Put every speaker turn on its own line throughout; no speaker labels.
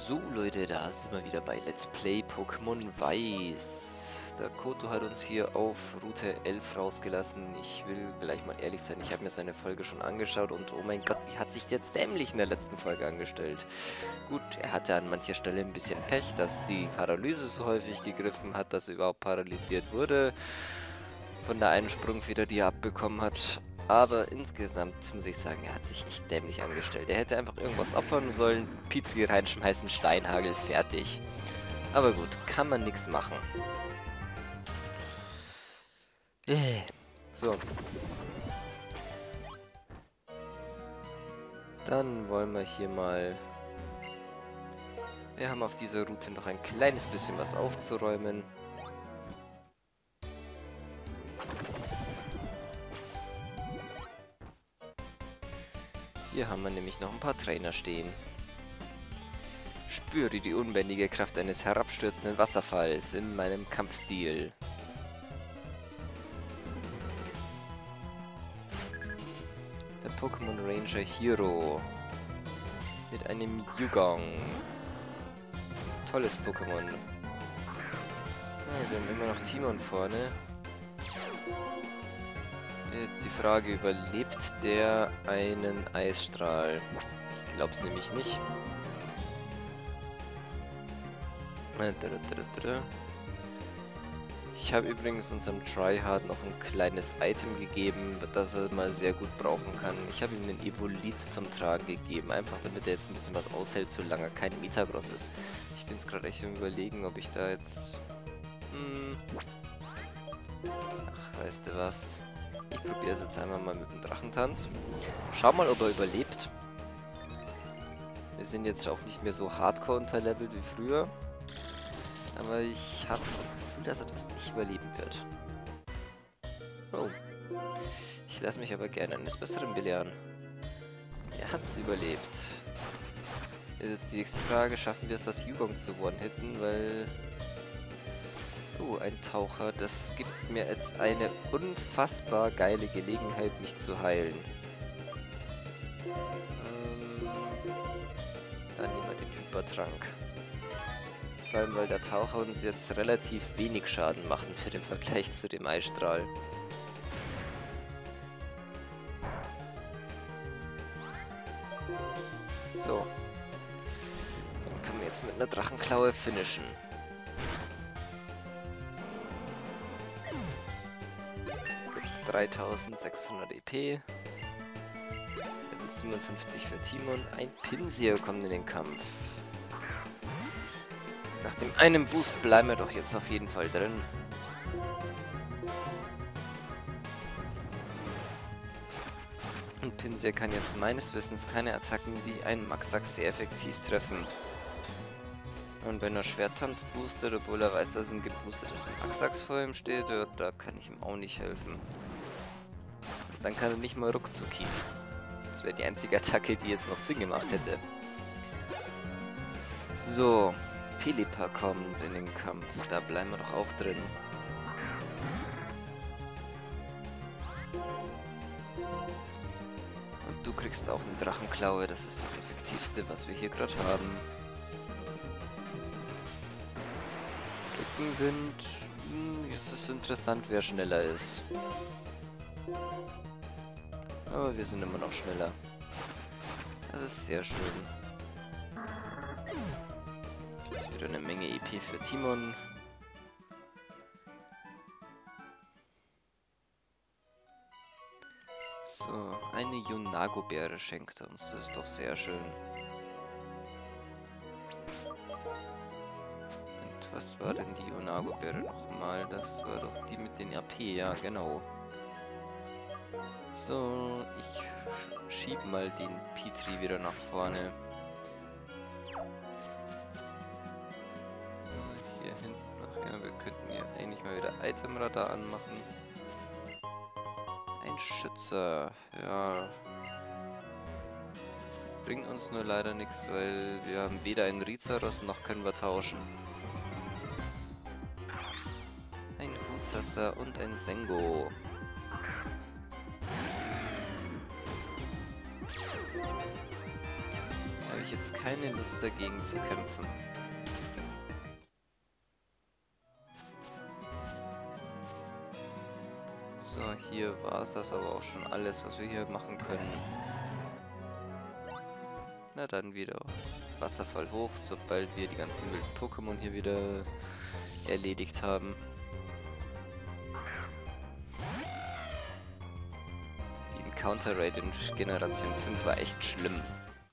So Leute, da sind wir wieder bei Let's Play Pokémon Weiß. Der Koto hat uns hier auf Route 11 rausgelassen. Ich will gleich mal ehrlich sein, ich habe mir seine Folge schon angeschaut und oh mein Gott, wie hat sich der dämlich in der letzten Folge angestellt. Gut, er hatte an mancher Stelle ein bisschen Pech, dass die Paralyse so häufig gegriffen hat, dass er überhaupt paralysiert wurde. Von der einen Sprungfeder, die er abbekommen hat. Aber insgesamt muss ich sagen, er hat sich echt dämlich angestellt. Er hätte einfach irgendwas opfern sollen, Petri reinschmeißen, Steinhagel, fertig. Aber gut, kann man nichts machen. So. Dann wollen wir hier mal... Wir haben auf dieser Route noch ein kleines bisschen was aufzuräumen. Hier haben wir nämlich noch ein paar Trainer stehen. Spüre die unbändige Kraft eines herabstürzenden Wasserfalls in meinem Kampfstil. Der Pokémon Ranger Hero. Mit einem Yugong. Tolles Pokémon. Wir haben immer noch Timon vorne. Jetzt die Frage, überlebt der einen Eisstrahl? Ich glaube es nämlich nicht. Ich habe übrigens unserem Tryhard noch ein kleines Item gegeben, das er mal sehr gut brauchen kann. Ich habe ihm den Evolit zum Tragen gegeben, einfach damit er jetzt ein bisschen was aushält, solange er kein Metagross ist. Ich bin es gerade echt am Überlegen, ob ich da jetzt... Ach, weißt du was? Ich probiere es jetzt einmal mal mit dem Drachentanz. Schau mal, ob er überlebt. Wir sind jetzt auch nicht mehr so hardcore unterlevelt wie früher. Aber ich habe das Gefühl, dass er das nicht überleben wird. Oh. Ich lasse mich aber gerne eines Besseren belehren. Er hat es überlebt. Jetzt die nächste Frage, schaffen wir es, das Yugong zu one-hitten, weil... Oh, ein Taucher. Das gibt mir jetzt eine unfassbar geile Gelegenheit, mich zu heilen. Dann nehmen wir den Hypertrank. Vor allem, weil der Taucher uns jetzt relativ wenig Schaden machen für den Vergleich zu dem Eisstrahl. So. Dann können wir jetzt mit einer Drachenklaue finishen. Gibt's 3600 EP. Level 57 für Timon. Ein Pinsir kommt in den Kampf. Nach dem einen Boost bleiben wir doch jetzt auf jeden Fall drin. Und Pinsir kann jetzt meines Wissens keine Attacken, die einen Maxax sehr effektiv treffen. Und wenn er Schwerttanz boostet, obwohl er weiß, dass ein geboostetes Maxax vor ihm steht, da kann ich ihm auch nicht helfen. Dann kann er nicht mal Ruckzucki. Das wäre die einzige Attacke, die jetzt noch Sinn gemacht hätte. So. Pelipper kommt in den Kampf. Da bleiben wir doch auch drin. Und du kriegst auch eine Drachenklaue. Das ist das Effektivste, was wir hier gerade haben. Rückenwind. Jetzt ist interessant, wer schneller ist. Aber wir sind immer noch schneller. Das ist sehr schön. Wieder eine Menge EP für Timon. So, eine Yunago-Beere schenkt er uns. Das ist doch sehr schön. Und was war denn die Yunago-Beere nochmal? Das war doch die mit den AP, ja genau. So, ich schieb mal den Petri wieder nach vorne. Hier hinten, ach ja, wir könnten hier eigentlich mal wieder Itemradar anmachen. Ein Schützer, ja. Bringt uns nur leider nichts, weil wir haben weder einen Rizaros noch können wir tauschen. Ein Husasa und ein Sengo. ich jetzt keine Lust dagegen zu kämpfen. So, hier war es das aber auch schon alles, was wir hier machen können. Na dann wieder Wasserfall hoch, sobald wir die ganzen wilden Pokémon hier wieder erledigt haben. Die Encounter Rate in Generation 5 war echt schlimm.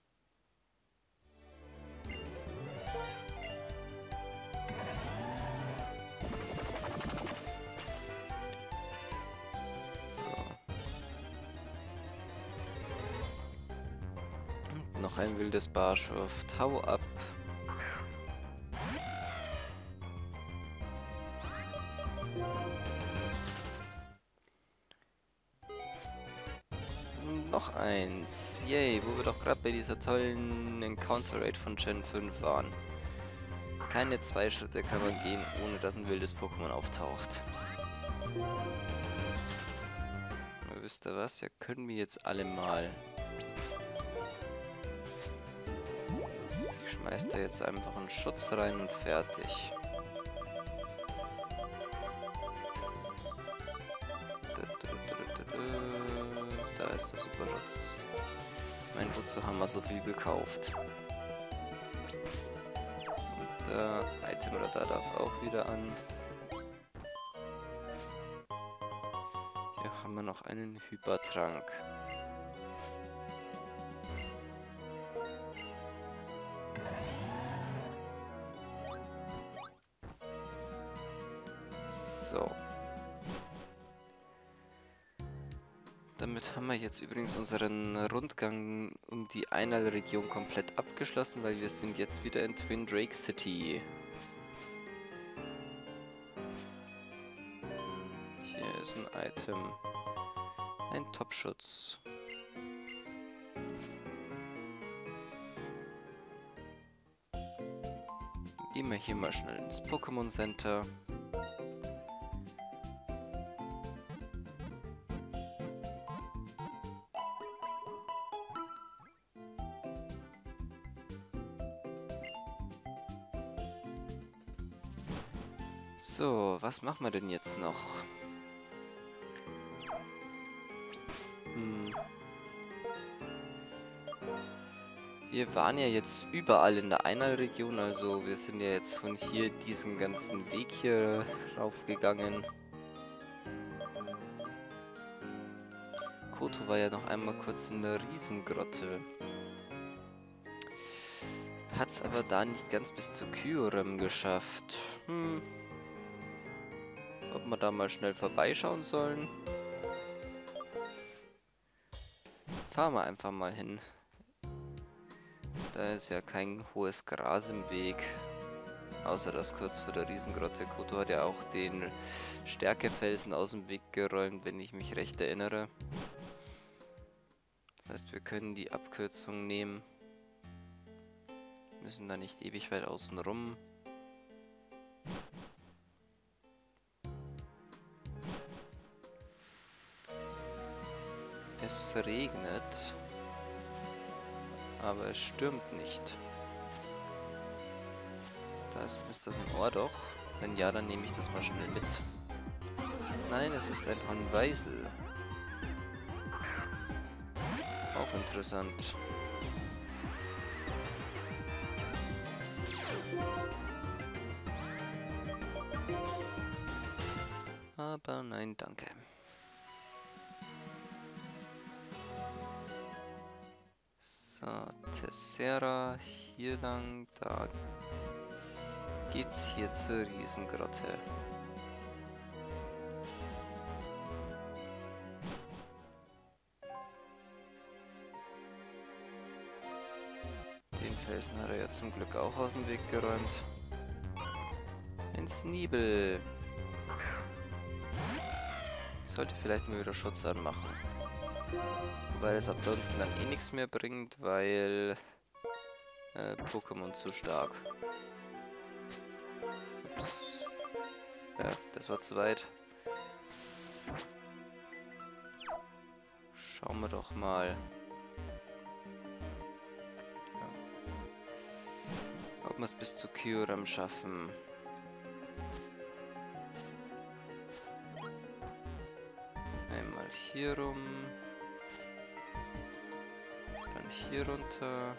Noch ein wildes Barschwurf. Hau ab. Noch eins. Yay, wo wir doch gerade bei dieser tollen Encounter Rate von Gen 5 waren. Keine 2 Schritte kann man gehen, ohne dass ein wildes Pokémon auftaucht. Aber wisst ihr was? Ja, können wir jetzt alle mal. Ich schmeiß da jetzt einfach einen Schutz rein und fertig. Da ist der Superschutz. Mein, wozu haben wir so viel gekauft? Und Item oder da darf auch wieder an. Hier haben wir noch einen Hypertrank. So. Damit haben wir jetzt übrigens unseren Rundgang um die Einal-Region komplett abgeschlossen, weil wir sind jetzt wieder in Twin Drake City. Hier ist ein Item. Ein Topschutz. Gehen wir hier mal schnell ins Pokémon Center. So, was machen wir denn jetzt noch? Wir waren ja jetzt überall in der Einal-Region, also wir sind ja jetzt von hier diesen ganzen Weg hier raufgegangen. Koto war ja noch einmal kurz in der Riesengrotte. Hat's aber da nicht ganz bis zu Kyurem geschafft. Ob wir da mal schnell vorbeischauen sollen? Fahren wir einfach mal hin. Da ist ja kein hohes Gras im Weg. Außer das kurz vor der Riesengrotte. Koto hat ja auch den Stärkefelsen aus dem Weg geräumt, wenn ich mich recht erinnere. Das heißt, wir können die Abkürzung nehmen. Müssen da nicht ewig weit außen rum. Es regnet, aber es stürmt nicht. Ist das ein Ohrdoch? Wenn ja, dann nehme ich das mal schnell mit. Nein, es ist ein Hornweisel. Auch interessant. Aber nein, danke. So, Tessera, hier lang, da geht's hier zur Riesengrotte. Den Felsen hat er ja zum Glück auch aus dem Weg geräumt. Ein Sneebel. Ich sollte vielleicht mal wieder Schutz anmachen. Wobei es ab da unten dann eh nichts mehr bringt, weil Pokémon zu stark. Ups. Ja, das war zu weit. Schauen wir doch mal. Ja. Ob wir es bis zu Kyurem schaffen. Einmal hier rum. Dann hier runter.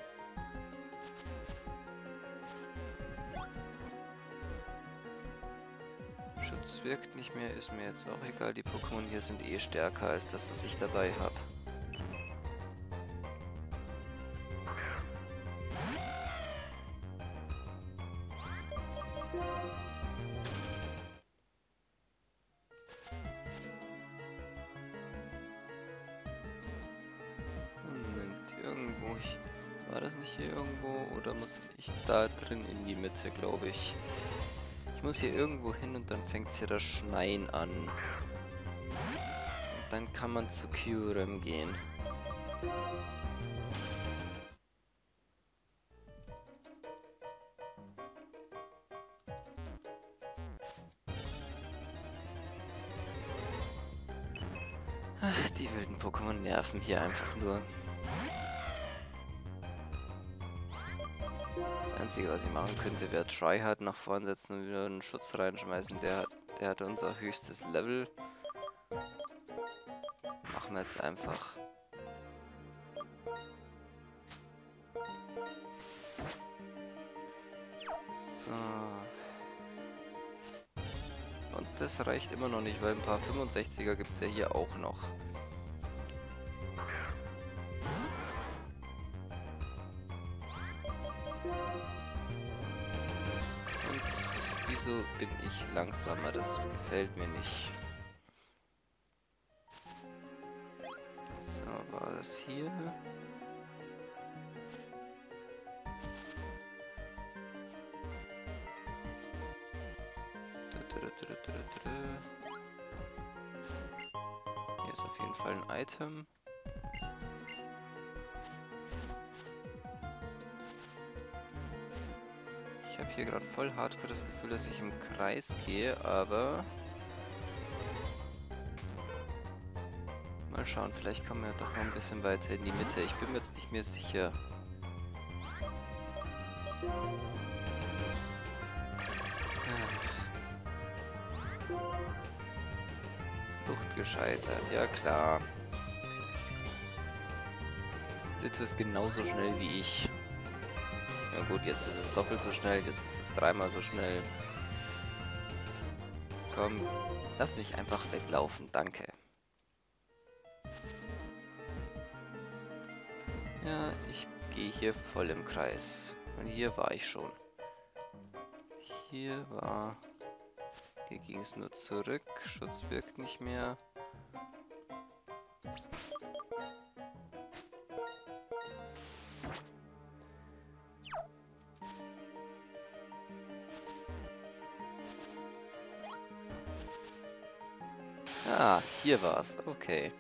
Schutz wirkt nicht mehr, ist mir jetzt auch egal. Die Pokémon hier sind eh stärker als das, was ich dabei habe. Moment, irgendwo... War das nicht hier irgendwo? Oder muss ich da drin in die Mitte, glaube ich. Ich muss hier irgendwo hin und dann fängt es hier das Schneien an. Und dann kann man zu Kyurem gehen. Ach, die wilden Pokémon nerven hier einfach nur. Das Einzige, was ich machen könnte, wäre Tryhard nach vorn setzen und wieder einen Schutz reinschmeißen. Der hat unser höchstes Level. Machen wir jetzt einfach. So. Und das reicht immer noch nicht, weil ein paar 65er gibt es ja hier auch noch. Wieso bin ich langsamer? Das gefällt mir nicht. So, war das hier? Hier ist auf jeden Fall ein Item. Ich habe hier gerade voll hardcore das Gefühl, dass ich im Kreis gehe, aber... Mal schauen, vielleicht kommen wir doch noch ein bisschen weiter in die Mitte. Ich bin mir jetzt nicht mehr sicher. Flucht gescheitert, ja klar. Ditto ist genauso schnell wie ich. Ja gut, jetzt ist es doppelt so schnell, jetzt ist es dreimal so schnell. Komm, lass mich einfach weglaufen, danke. Ja, ich gehe hier voll im Kreis. Und hier war ich schon. Hier ging es nur zurück, Schutz wirkt nicht mehr. Ah, hier war's. Okay.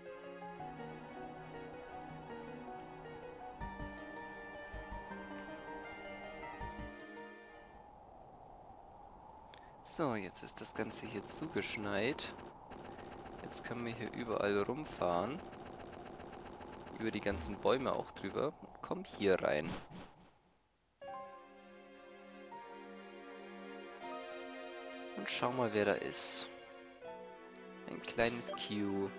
So, jetzt ist das Ganze hier zugeschneit. Jetzt können wir hier überall rumfahren. Über die ganzen Bäume auch drüber. Komm hier rein. Und schau mal, wer da ist. Ein kleines Q.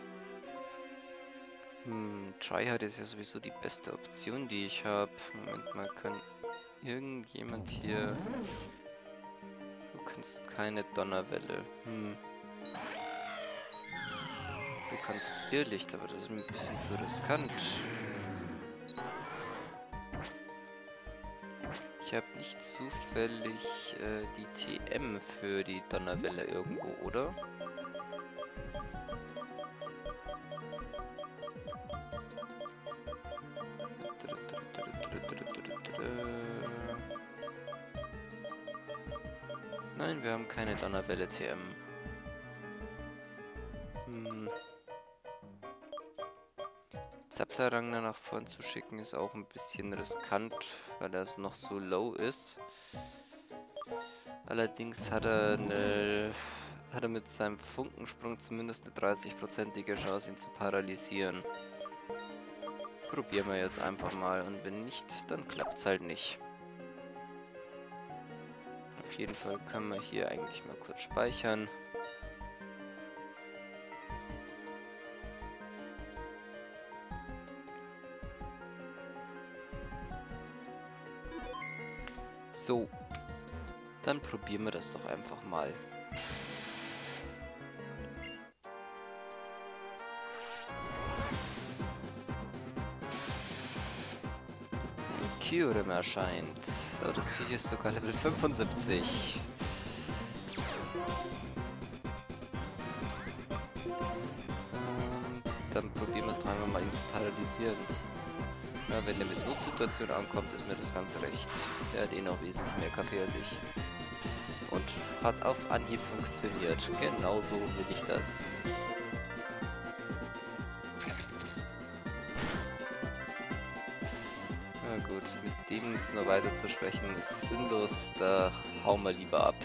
Tryhard ist ja sowieso die beste Option, die ich habe. Moment mal, kann irgendjemand hier... Du kannst keine Donnerwelle. Du kannst Irrlicht, aber das ist mir ein bisschen zu riskant. Ich habe nicht zufällig die TM für die Donnerwelle irgendwo, oder? Nein, wir haben keine Donnerwelle TM. Zappler-Rangner nach vorn zu schicken ist auch ein bisschen riskant, weil er noch so low ist. Allerdings hat er mit seinem Funkensprung zumindest eine 30%ige Chance, ihn zu paralysieren. Probieren wir jetzt einfach mal und wenn nicht, dann klappt es halt nicht. Auf jeden Fall können wir hier eigentlich mal kurz speichern. So, dann probieren wir das doch einfach mal. Kyurem erscheint. Oh, das Viech ist sogar Level 75. Dann probieren wir es doch einfach mal, ihn zu paralysieren. Ja, wenn der mit Notsituation ankommt, ist mir das Ganze recht. Der hat eh noch wesentlich mehr KP als ich. Und hat auf Anhieb funktioniert. Genauso will ich das. Na gut, mit dem jetzt noch weiter zu sprechen ist sinnlos. Da hauen wir lieber ab.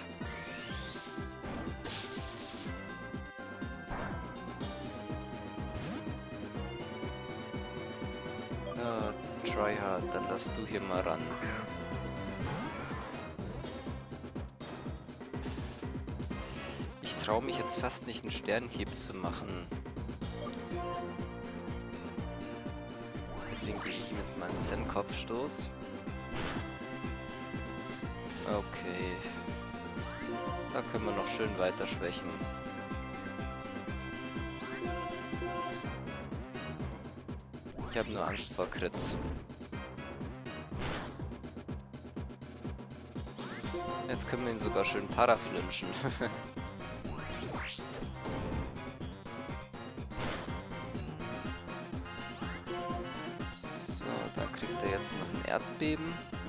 Tryhard, dann darfst du hier mal ran. Ich traue mich jetzt fast nicht, einen Sternhieb zu machen. Deswegen gebe ich ihm jetzt mal einen Zen-Kopfstoß. Okay. Da können wir noch schön weiter schwächen. Ich habe nur Angst vor Crits. Jetzt können wir ihn sogar schön paraflinchen. So, da kriegt er jetzt noch ein Erdbeben.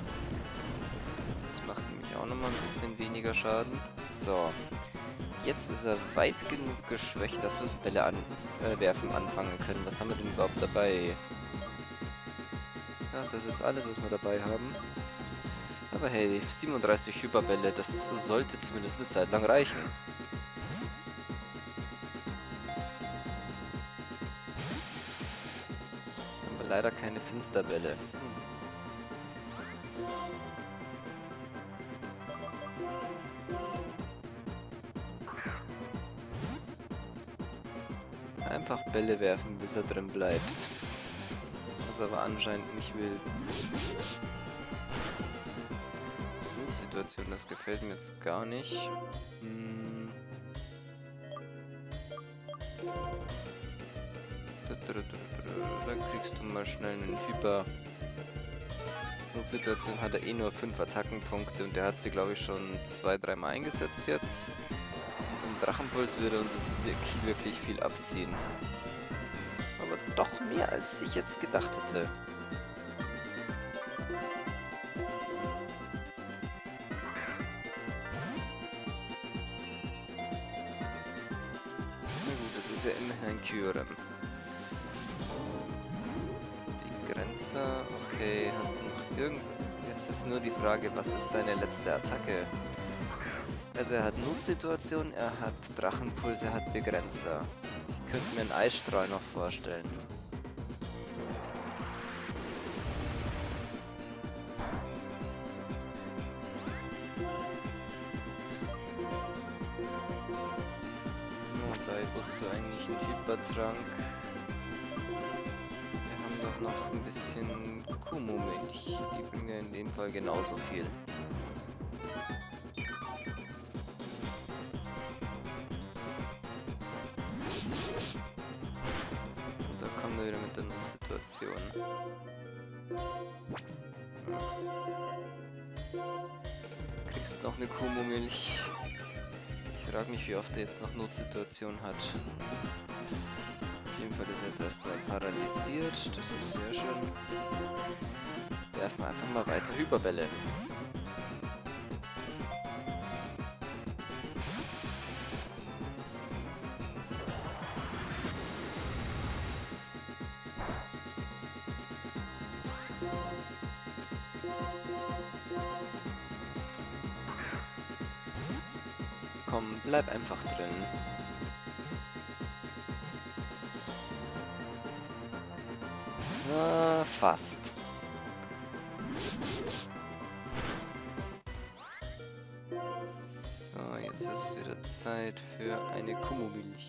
Das macht nämlich auch nochmal ein bisschen weniger Schaden. So. Jetzt ist er weit genug geschwächt, dass wir das Bälle werfen anfangen können. Was haben wir denn überhaupt dabei? Ja, das ist alles, was wir dabei haben. Aber hey, 37 Hyperbälle, das sollte zumindest eine Zeit lang reichen. Aber leider keine Finsterbälle. Einfach Bälle werfen, bis er drin bleibt. Was aber anscheinend nicht will. Situation, das gefällt mir jetzt gar nicht. Dann kriegst du mal schnell einen Hyper. Situation hat er eh nur 5 Attackenpunkte und der hat sie, glaube ich, schon 2-3 Mal eingesetzt jetzt. Im Drachenpuls würde uns jetzt wirklich viel abziehen. Aber doch mehr, als ich jetzt gedacht hätte. Ja, immerhin ein Kyurem. Die Grenze, okay, hast du noch irgend... Jetzt ist nur die Frage, was ist seine letzte Attacke? Also er hat Notsituation, er hat Drachenpuls, er hat Begrenzer. Ich könnte mir einen Eisstrahl noch vorstellen. Wozu eigentlich ein Hypertrank? Wir haben doch noch ein bisschen Kumu-Milch. Die bringen ja in dem Fall genauso viel. Und da kommen wir wieder mit der Notsituation. Kriegst noch eine Kumu-Milch. Ich frage mich, wie oft er jetzt noch Notsituation hat. Auf jeden Fall ist er jetzt erstmal paralysiert. Das ist sehr schön. Werfen wir einfach mal weiter Hyperbälle. Komm, bleib einfach drin. Ah, fast. Jetzt ist wieder Zeit für eine Kummumilch.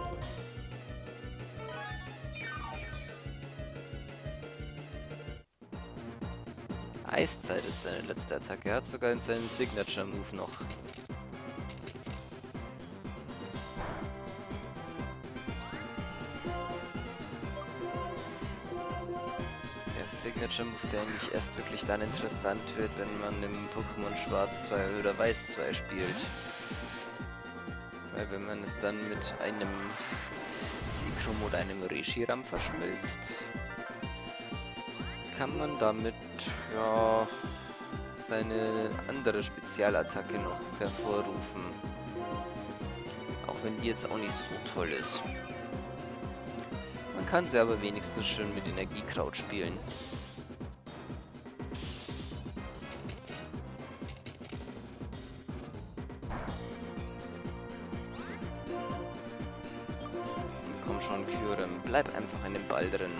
Eiszeit ist seine letzte Attacke. Er hat sogar in seinen Signature Move noch. Der Signature Move, der eigentlich erst wirklich dann interessant wird, wenn man im Pokémon Schwarz 2 oder Weiß 2 spielt. Weil wenn man es dann mit einem Zekrom oder einem Reshiram verschmilzt, kann man damit, ja, seine andere Spezialattacke noch hervorrufen. Auch wenn die jetzt auch nicht so toll ist. Man kann sie aber wenigstens schön mit Energiekraut spielen. Komm schon, Kyurem, bleib einfach in dem Ball drin.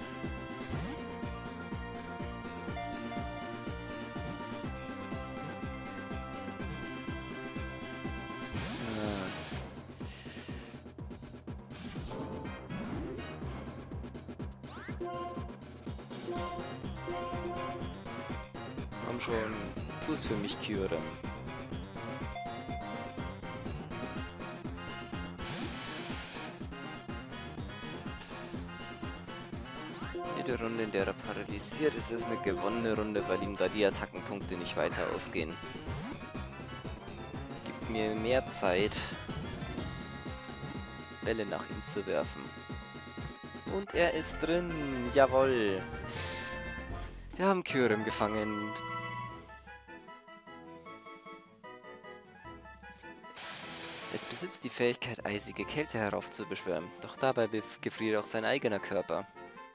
Komm schon, tu's für mich, Kyurem. Jede Runde, in der er paralysiert ist, ist eine gewonnene Runde, weil ihm da die Attackenpunkte nicht weiter ausgehen. Gibt mir mehr Zeit, Bälle nach ihm zu werfen. Und er ist drin, jawohl. Wir haben Kyurem gefangen. Es besitzt die Fähigkeit, eisige Kälte heraufzubeschwören, doch dabei gefriert auch sein eigener Körper.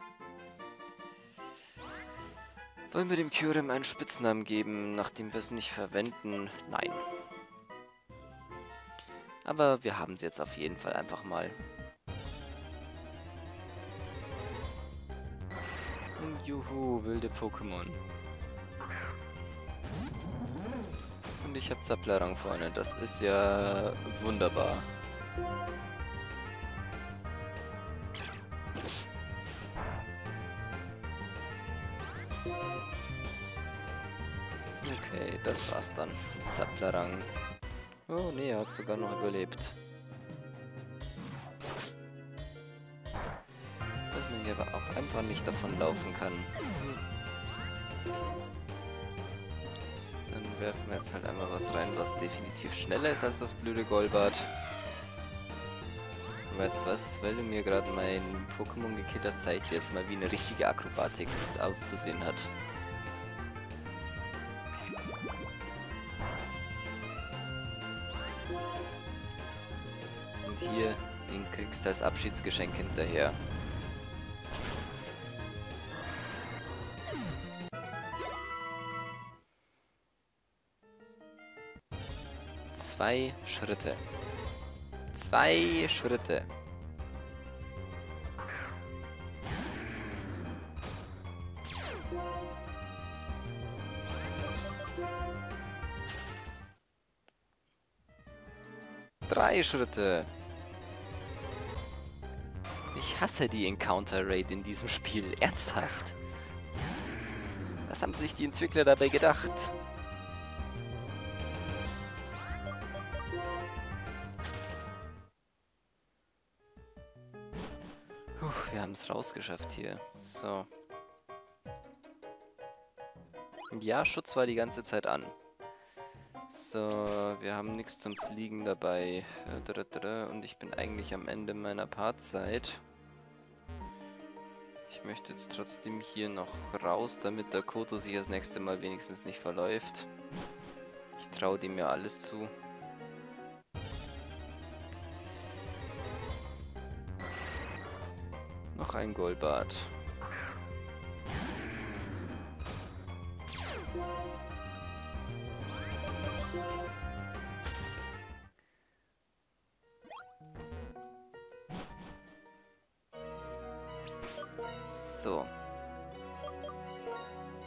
Wollen wir dem Kyurem einen Spitznamen geben, nachdem wir es nicht verwenden? Nein. Aber wir haben sie jetzt auf jeden Fall einfach mal. Und juhu, wilde Pokémon. Und ich habe Zaplarang vorne, das ist ja wunderbar. Okay, das war's dann. Zaplarang. Oh nee, er hat sogar noch überlebt. Dass man hier aber auch einfach nicht davon laufen kann. Dann werfen wir jetzt halt einmal was rein, was definitiv schneller ist als das blöde Golbat. Du weißt was, weil du mir gerade mein Pokémon gekillt hast, zeige ich dir jetzt mal, wie eine richtige Akrobatik auszusehen hat. Und hier, den kriegst du als Abschiedsgeschenk hinterher. Zwei Schritte. 2 Schritte. Drei Schritte. Ich hasse die Encounter Rate in diesem Spiel. Ernsthaft. Was haben sich die Entwickler dabei gedacht? Wir haben es rausgeschafft hier. So. Ja, Schutz war die ganze Zeit an. So, wir haben nichts zum Fliegen dabei. Und ich bin eigentlich am Ende meiner Partzeit. Ich möchte jetzt trotzdem hier noch raus, damit der Koto sich das nächste Mal wenigstens nicht verläuft. Ich traue dem ja alles zu. Noch ein Golbat. So.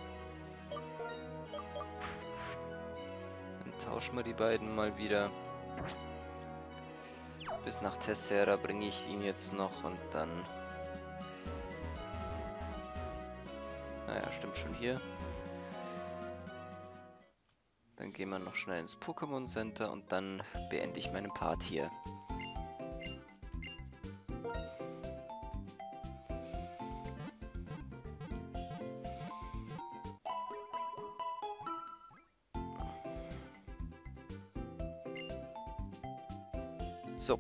Dann tauschen wir die beiden mal wieder. Bis nach Tessera bringe ich ihn jetzt noch und dann... Naja, stimmt schon hier. Dann gehen wir noch schnell ins Pokémon Center und dann beende ich meinen Part hier. So.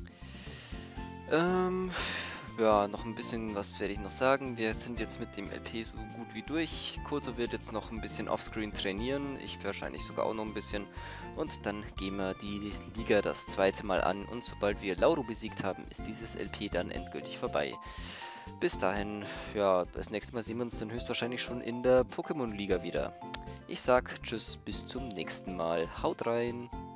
Ja, noch ein bisschen was werde ich noch sagen. Wir sind jetzt mit dem LP so gut wie durch. Koto wird jetzt noch ein bisschen offscreen trainieren. Ich wahrscheinlich sogar auch noch ein bisschen. Und dann gehen wir die Liga das zweite Mal an. Und sobald wir Lauro besiegt haben, ist dieses LP dann endgültig vorbei. Bis dahin, ja, das nächste Mal sehen wir uns dann höchstwahrscheinlich schon in der Pokémon-Liga wieder. Ich sag Tschüss, bis zum nächsten Mal. Haut rein!